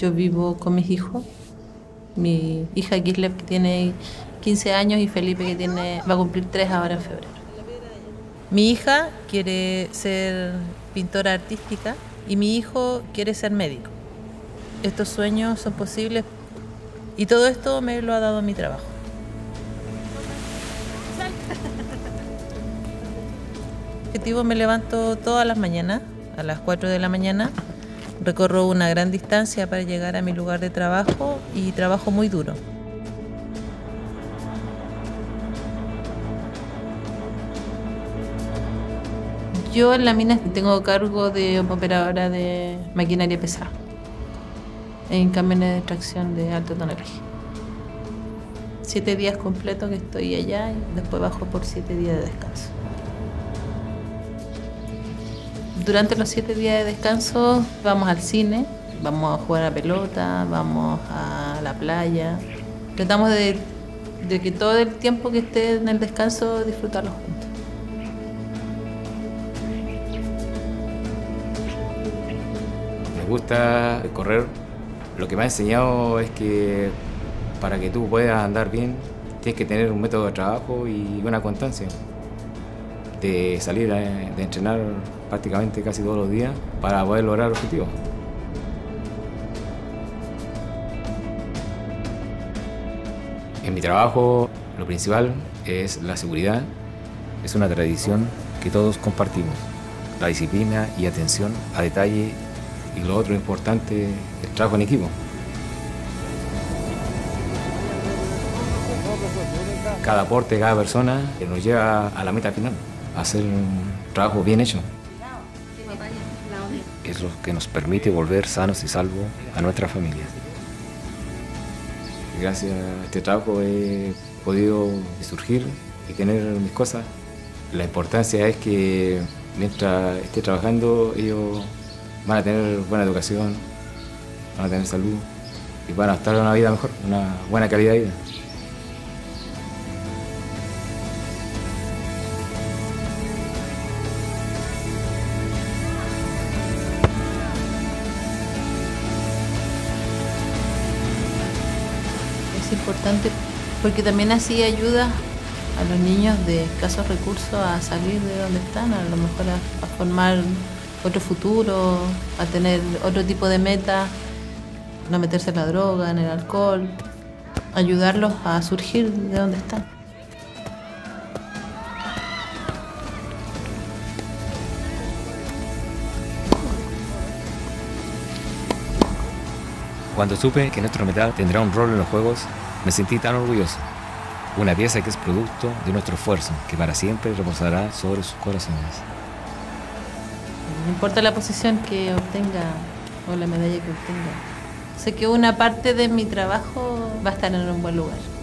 Yo vivo con mis hijos, mi hija Kislev, que tiene 15 años, y Felipe, que va a cumplir 3 ahora en febrero. Mi hija quiere ser pintora artística y mi hijo quiere ser médico. Estos sueños son posibles y todo esto me lo ha dado mi trabajo. Objetivo: me levanto todas las mañanas a las 4 de la mañana, recorro una gran distancia para llegar a mi lugar de trabajo y trabajo muy duro. Yo en la mina tengo cargo de operadora de maquinaria pesada en camiones de tracción de alta tonelaje. 7 días completos que estoy allá y después bajo por 7 días de descanso. Durante los 7 días de descanso vamos al cine, vamos a jugar a pelota, vamos a la playa. Tratamos de que todo el tiempo que esté en el descanso disfrutarlo juntos. Me gusta correr. Lo que me ha enseñado es que para que tú puedas andar bien tienes que tener un método de trabajo y una constancia. De salir de entrenar prácticamente casi todos los días para poder lograr objetivos. En mi trabajo lo principal es la seguridad. Es una tradición que todos compartimos. La disciplina y atención a detalle, y lo otro importante, el trabajo en equipo. Cada aporte de cada persona nos lleva a la meta final, a hacer un trabajo bien hecho. Es lo que nos permite volver sanos y salvos a nuestra familia. Gracias a este trabajo he podido surgir y tener mis cosas. La importancia es que mientras esté trabajando ellos van a tener buena educación, van a tener salud y van a estar en una vida mejor, una buena calidad de vida. Es importante porque también así ayuda a los niños de escasos recursos a salir de donde están, a lo mejor a formar otro futuro, a tener otro tipo de meta, no meterse en la droga, en el alcohol, ayudarlos a surgir de donde están. Cuando supe que nuestro metal tendrá un rol en los juegos, me sentí tan orgulloso. Una pieza que es producto de nuestro esfuerzo, que para siempre reposará sobre sus corazones. No importa la posición que obtenga o la medalla que obtenga, sé que una parte de mi trabajo va a estar en un buen lugar.